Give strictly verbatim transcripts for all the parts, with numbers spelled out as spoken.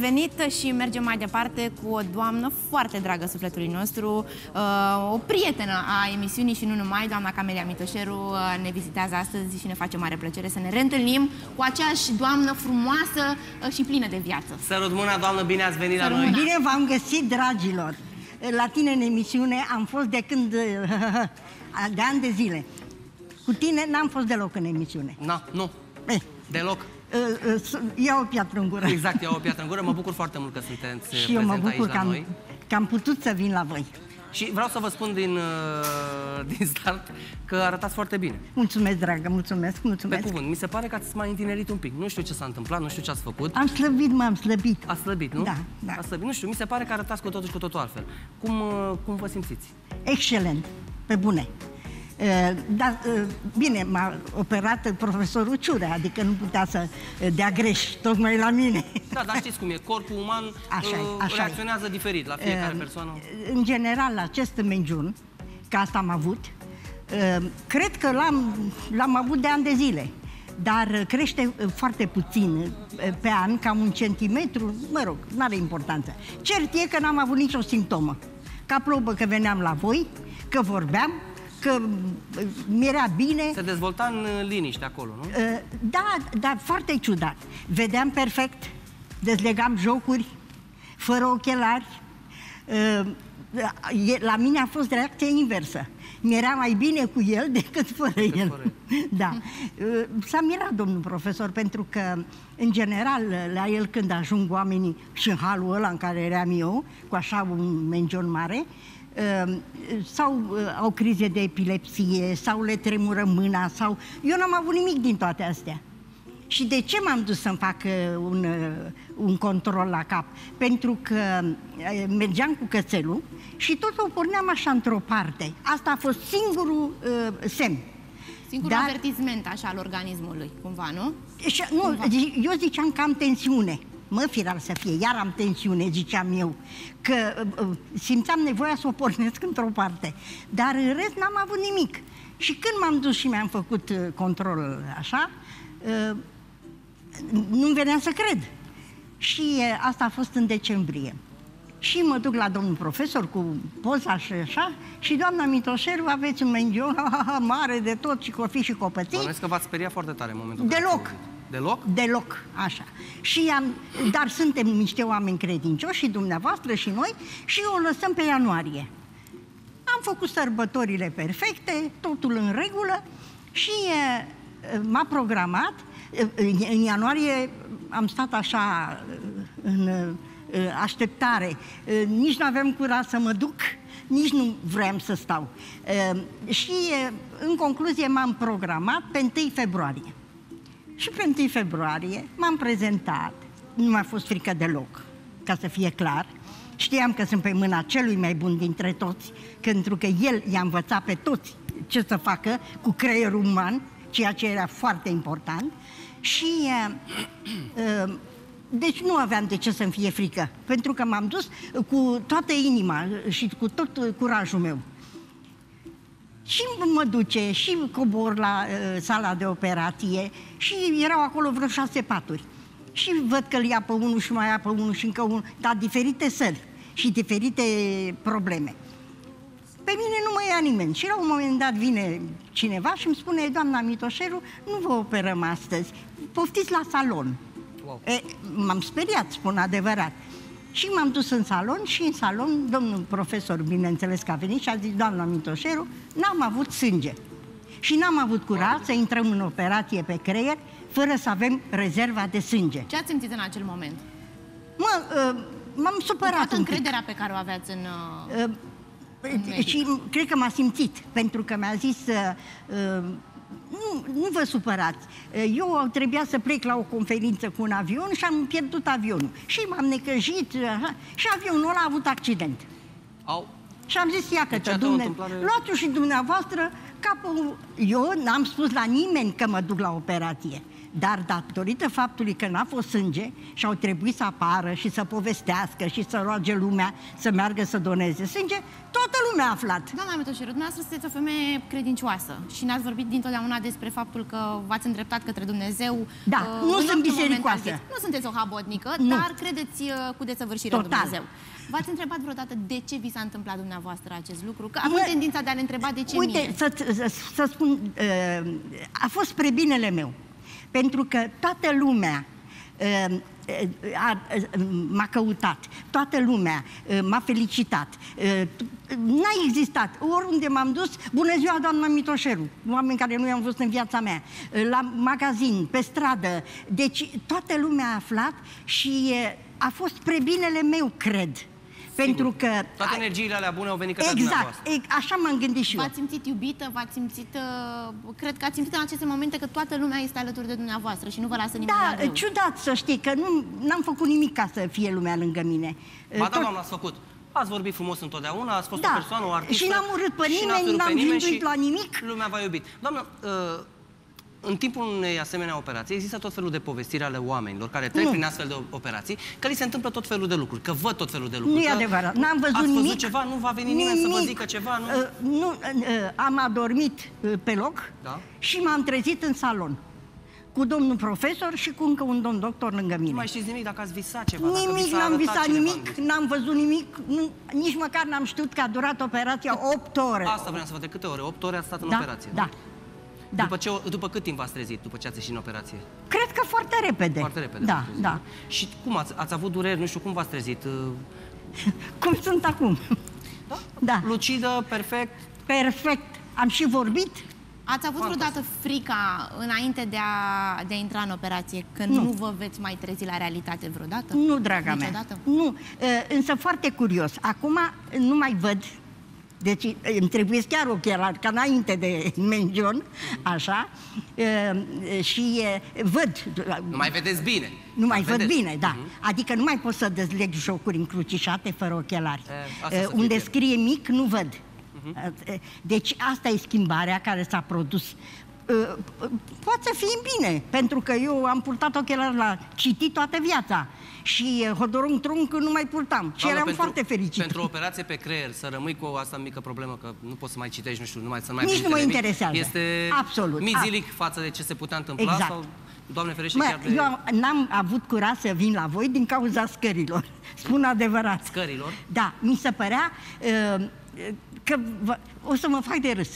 revenit și mergem mai departe cu o doamnă foarte dragă sufletului nostru, o prietenă a emisiunii și nu numai, doamna Camelia Mitoșeru ne vizitează astăzi și ne face mare plăcere să ne reîntâlnim cu aceeași doamnă frumoasă și plină de viață. Sărut mâna, doamnă, bine ați venit la noi! Bine v-am găsit, dragilor! La tine în emisiune am fost de când... de ani de zile. Cu tine n-am fost deloc în emisiune. Na, nu. Eh. Deloc. Ia o piatră în gură. Exact, ia o piatră în gură. Mă bucur foarte mult că sunteți și eu mă bucur că am, că am putut să vin la voi. Și vreau să vă spun din, din start că arătați foarte bine. Mulțumesc, dragă, mulțumesc, mulțumesc. Pe cuvânt, mi se pare că ați mai întinerit un pic. Nu știu ce s-a întâmplat, nu știu ce ați făcut. Am slăbit, m-am slăbit. A slăbit, nu? Da, da. A slăbit. Nu știu, mi se pare că arătați cu totul și cu totul altfel. Cum, cum vă simțiți? Excelent, pe bune. Dar, bine, m-a operat profesorul Ciurea, adică nu putea să dea greș tocmai la mine. Da, dar știți cum e, corpul uman așa, așa reacționează diferit la fiecare persoană. În general, acest menjun, că asta am avut, cred că l-am avut de ani de zile, dar crește foarte puțin pe an, cam un centimetru, mă rog, nu are importanță. Cert e că n-am avut nicio simptomă. Ca plombă că veneam la voi, că vorbeam, că mi-era bine. Se dezvolta în liniște acolo, nu? Da, dar foarte ciudat. Vedeam perfect, dezlegam jocuri, fără ochelari. La mine a fost reacția inversă. Mi-era mai bine cu el decât fără el. Fără. Da. S-a mirat domnul profesor, pentru că, în general, la el când ajung oamenii și în halul ăla în care eram eu, cu așa un menjon mare, sau au crize de epilepsie, sau le tremură mâna, sau... Eu n-am avut nimic din toate astea. Și de ce m-am dus să-mi fac un, un control la cap? Pentru că mergeam cu cățelul și tot o porneam așa într-o parte. Asta a fost singurul uh, semn. Singurul Dar... avertisment așa al organismului, cumva, nu? Și, nu, cumva. Eu ziceam că am tensiune. Mă, firar să fie, iar am tensiune, ziceam eu, că uh, simțeam nevoia să o pornesc într-o parte. Dar în rest n-am avut nimic. Și când m-am dus și mi-am făcut uh, control așa, uh, nu-mi venea să cred. Și uh, asta a fost în decembrie. Și mă duc la domnul profesor cu poza și așa, și doamna Mitoșeru, aveți un mengion mare de tot, și copii și copății. Bănuiesc că v-ați speriat foarte tare în momentul Deloc. Deloc? Deloc, așa. Și am, dar suntem niște oameni credincioși, și dumneavoastră și noi, și o lăsăm pe ianuarie. Am făcut sărbătorile perfecte, totul în regulă, și m-a programat. În ianuarie am stat așa în așteptare. Nici nu aveam curaj să mă duc, nici nu vreau să stau. Și în concluzie m-am programat pe întâi februarie. Și pe întâi februarie m-am prezentat, nu mi-a fost frică deloc, ca să fie clar. Știam că sunt pe mâna celui mai bun dintre toți, pentru că el i-a învățat pe toți ce să facă cu creierul uman, ceea ce era foarte important. Și uh, deci nu aveam de ce să-mi fie frică, pentru că m-am dus cu toată inima și cu tot curajul meu. Și mă duce și cobor la uh, sala de operație și erau acolo vreo șase paturi. Și văd că îl ia pe unul și mai ia pe unul și încă unul, dar diferite săli și diferite probleme. Pe mine nu mă ia nimeni. Și la un moment dat vine cineva și îmi spune: doamna Mitoșeru, nu vă operăm astăzi, poftiți la salon. Wow. M-am speriat, spun adevărat. Și m-am dus în salon și în salon domnul profesor, bineînțeles că a venit și a zis: doamna Mitoșeru, n-am avut sânge și n-am avut curaj să intrăm în operație pe creier fără să avem rezerva de sânge. Ce ați simțit în acel moment? Mă, m-am supărat un pic. Încrederea pe care o aveați în, în medic. Și cred că m-a simțit, pentru că mi-a zis: Nu, nu vă supărați. Eu trebuia să plec la o conferință cu un avion și am pierdut avionul. Și m-am necăjit și avionul ăla a avut accident. Au. Și am zis: ia că dumne... luați-o și dumneavoastră capul... Eu n-am spus la nimeni că mă duc la operație. Dar datorită faptului că n-a fost sânge și au trebuit să apară și să povestească și să roage lumea să meargă să doneze sânge, toată lumea a aflat. Doamna Mitoșeru, dumneavoastră sunteți o femeie credincioasă și ne-ați vorbit dintotdeauna despre faptul că v-ați îndreptat către Dumnezeu. Da, uh, nu sunt bisericoasă. Nu sunteți o habotnică, nu. Dar credeți uh, cu desăvârșire în Dumnezeu. V-ați întrebat vreodată de ce vi s-a întâmplat dumneavoastră acest lucru? Că având tendința de a ne întreba de ce Uite, mie. să, să, să spun, uh, a fost spre binele meu. Pentru că toată lumea uh, m-a căutat, toată lumea m-a felicitat. N-a existat. Oriunde m-am dus, bună ziua, doamna Mitoșeru, oameni care nu i-am văzut în viața mea, la magazin, pe stradă. Deci toată lumea a aflat și a fost spre binele meu, cred. Sigur. Pentru că... Toate energiile alea bune au venit către exact, dumneavoastră. Exact, așa m-am gândit și eu. V-ați simțit iubită, v-ați simțit... Uh, cred că ați simțit în aceste momente că toată lumea este alături de dumneavoastră și nu vă lasă nimeni la greu. Da, ciudat să știi, că nu n-am făcut nimic ca să fie lumea lângă mine. Ba da, Tot... doamna, ați făcut. Ați vorbit frumos întotdeauna, ați fost da. o persoană, o artistă. Și n-am urât pe nimeni, n-am gânduit la nimic. Lumea v-a iubit. Doamnă, uh, în timpul unei asemenea operații există tot felul de povestiri ale oamenilor care trec nu. prin astfel de operații, că li se întâmplă tot felul de lucruri, că văd tot felul de lucruri. Nu e adevărat, n-am văzut ați nimic. văzut ceva, nu va veni nimeni nimic. să vă zică ceva, nu? Uh, nu uh, am adormit uh, pe loc da? și m-am trezit în salon cu domnul profesor și cu încă un domn doctor lângă mine. Nu mai știți nimic dacă ați visat ceva? Nimic, n-am visat nimic, n-am văzut nimic, nu, nici măcar n-am știut că a durat operația opt ore. Asta vreau să văd, de câte ore? opt ore ați stat în da, operație? Da. Da. După, ce, după cât timp v-ați trezit, după ce ați ieșit în operație? Cred că foarte repede. Foarte repede. Da, da. Și cum ați, ați avut dureri, nu știu, cum v-ați trezit? Cum sunt acum. Da? Da. Lucidă, perfect? Perfect. Am și vorbit. Ați avut Fantastic. vreodată frica înainte de a, de a intra în operație, că nu. nu vă veți mai trezi la realitate vreodată? Nu, draga Niciodată? mea. Nu. Însă foarte curios. Acum nu mai văd. Deci îmi trebuie chiar ochelari, ca înainte de mengion, așa, e, și e, văd. Nu mai vedeți bine. Nu mai văd vedeți. bine, da. Uh-huh. Adică nu mai pot să dezleg jocuri încrucișate fără ochelari. E, e, unde scrie mic, nu văd. Uh-huh. Deci asta e schimbarea care s-a produs. Poate să fie bine, pentru că eu am purtat ochelari la citit toată viața. Și hodorong trunc nu mai purtam. Și Doamna, eram pentru, foarte fericit. Pentru o operație pe creier, să rămâi cu asta mică problemă, că nu poți să mai citești, nu știu, nu mai, să mai nici nu mă interesează. Este absolut mizilic a... față de ce se putea întâmpla? Exact. Sau, Doamne ferește, mă, chiar de... Eu n-am avut curaj să vin la voi din cauza scărilor. Spun adevărat. Scărilor? Da, mi se părea uh, că o să mă fac de râs.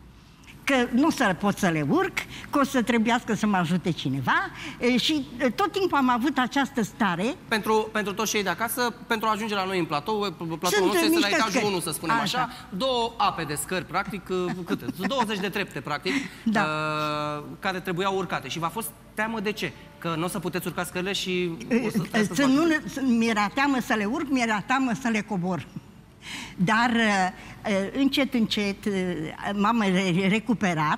Că nu o să pot să le urc, că o să trebuiască să mă ajute cineva și tot timpul am avut această stare. Pentru, pentru toți cei de acasă, pentru a ajunge la noi în platou, platoul nostru este la etajul unu, să spunem așa. așa, două ape de scări, practic, câte? douăzeci de trepte, practic, da. uh, care trebuiau urcate. Și v-a fost teamă de ce? Că nu o să puteți urca scările și o să, să nu, mi-era teamă să le urc, mi-era teamă să le cobor. Dar încet, încet m-am recuperat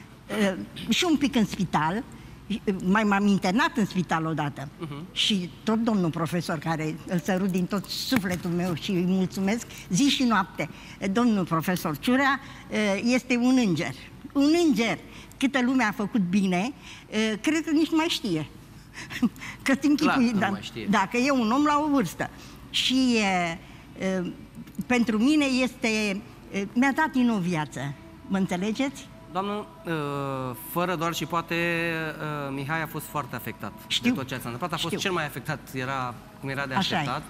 și un pic în spital, mai m-am internat în spital odată. Uh-huh. Și tot domnul profesor, care îl sărut din tot sufletul meu și îi mulțumesc zi și noapte, domnul profesor Ciurea este un înger. Un înger. Câtă lume a făcut bine, cred că nici nu mai știe. Că Clar, da, mai știe. Dacă e un om la o vârstă. Și pentru mine este... Mi-a dat din nou viață. Mă înțelegeți? Doamnă, fără doar și poate, Mihai a fost foarte afectat. Știu. De tot ce ați întâmplat. A fost Știu. cel mai afectat, era cum era de Așa așteptat.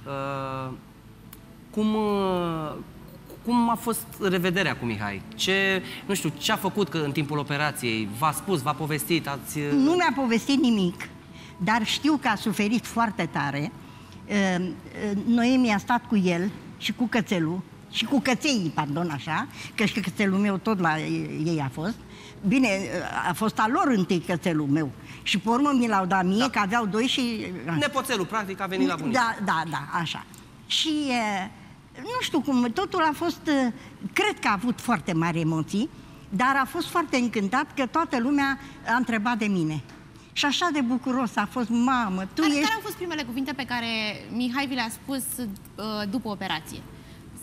Cum, cum a fost revederea cu Mihai? Ce, nu știu, ce a făcut că în timpul operației? V-a spus, v-a povestit? Ați... Nu mi-a povestit nimic, dar știu că a suferit foarte tare. Noemi a stat cu el și cu cățelul, și cu căței, pardon, așa, că și cățelul meu tot la ei a fost. Bine, a fost al lor întâi cățelul meu. Și pe urmă mi l-au dat mie, da. Că aveau doi și... Nepoțelul, practic, a venit la bunic. Da, da, da, așa. Și nu știu cum, totul a fost... Cred că a avut foarte mari emoții, dar a fost foarte încântat că toată lumea a întrebat de mine. Și așa de bucuros a fost, mamă, tu care, ești... Care au fost primele cuvinte pe care Mihai vi le-a spus uh, după operație?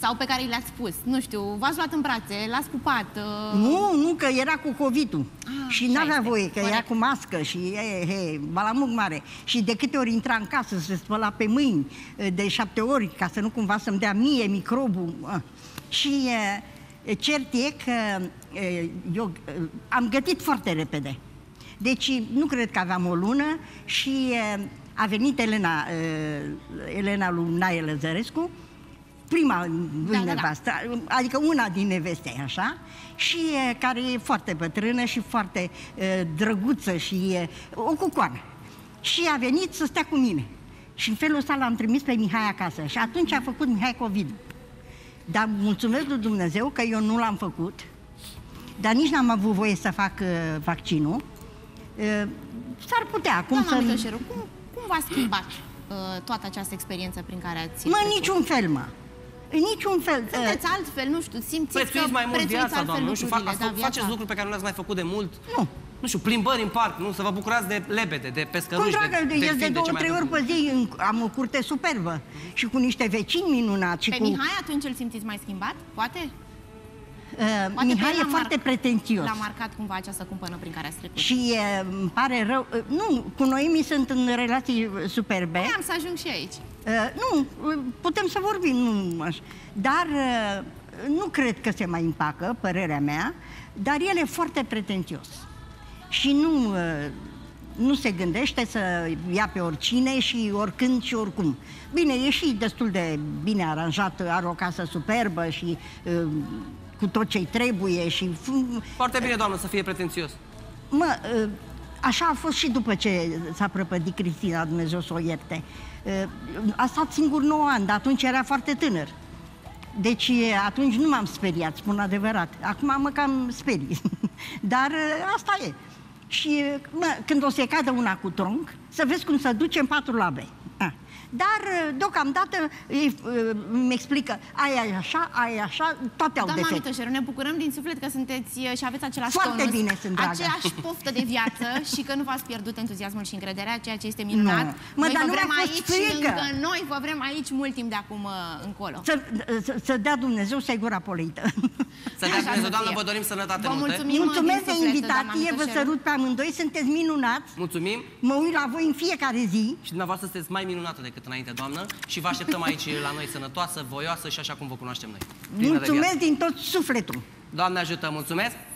Sau pe care le-ați spus? Nu știu, v-ați luat în brațe, l-ați pupat? Uh... Nu, nu, că era cu COVID-ul. Ah, și n-avea voie, că corect. era cu mască și e, he, balamuc mare. Și de câte ori intra în casă, se spăla pe mâini de șapte ori, ca să nu cumva să-mi dea mie microbul. Și e, cert e că e, eu am gătit foarte repede. Deci nu cred că aveam o lună și e, a venit Elena, e, Elena lui Nae Lăzărescu, prima lui da, nevastă, da, da. Adică una din neveste, așa, și e, care e foarte bătrână și foarte e, drăguță și e, o cucoană. Și a venit să stea cu mine. Și în felul ăsta l-am trimis pe Mihai acasă. Și atunci a făcut Mihai COVID. Dar mulțumesc lui Dumnezeu că eu nu l-am făcut, dar nici n-am avut voie să fac uh, vaccinul. Uh, S-ar putea acum să... Mitoșeru, cum, cum v-a schimbat uh, toată această experiență prin care ați... Mă, în niciun fel, mă. În niciun fel. Sunteți uh, altfel, nu știu, simțiți prețuiți că mai mult viața, doamnă, nu știu, fa da, faceți lucruri pe care nu le-ați mai făcut de mult. Nu. Nu știu, plimbări în parc, nu? Să vă bucurați de lebede, de pescăruși, Cum, dragă, de, de, de, de două, trei ori pe zi am o curte superbă și cu niște vecini minunați. Pe cu... Mihai atunci îl simțiți mai schimbat? Poate? Uh, Mihai e foarte pretențios. L-a marcat cumva această cumpănă prin care ați trecut. Și uh, îmi pare rău... Uh, nu, cu Noemi sunt în relații superbe. Păi am să ajung și aici. Uh, nu, putem să vorbim, nu așa. Dar uh, nu cred că se mai împacă, părerea mea, dar el e foarte pretențios. Și nu, uh, nu se gândește să ia pe oricine și oricând și oricum. Bine, e și destul de bine aranjat, are o casă superbă și uh, cu tot ce-i trebuie și... Foarte bine, doamnă, să fie pretențios. Mă, uh, așa a fost și după ce s-a prăpădit Cristina, Dumnezeu să o ierte. A stat singur nouă ani, dar atunci era foarte tânăr. Deci atunci nu m-am speriat, spun adevărat. Acum mă cam sperii. Dar asta e. Și mă, când o să cadă una cu tronc, să vezi cum se duce în patru labe. A. Dar, deocamdată, îmi explică, aia e așa, aia e așa, toate au defect. Doamna Mitoșeru, ne bucurăm din suflet că sunteți și aveți același Foarte tonus, bine sunt, dragă. aceeași poftă de viață și că nu v-ați pierdut entuziasmul și încrederea, ceea ce este minunat. Nu. Mă, noi dar vă nu vrem mi-a fost aici frică. și încă noi vă vrem aici mult timp de acum încolo. Să, să, să dea Dumnezeu să-i gura polită. Să dea Dumnezeu, doamnă, vă dorim sănătate vă multă. mulțumim, Mulțumesc de suflet, invitație, vă sărut pe amândoi, sunteți minunați. Mulțumim. Mă uit la voi în fiecare zi. Și dumneavoastră sunteți mai minunată decât înainte, doamnă, și vă așteptăm aici la noi sănătoasă, voioasă și așa cum vă cunoaștem noi. Mulțumesc din tot sufletul. Doamne ajută, mulțumesc!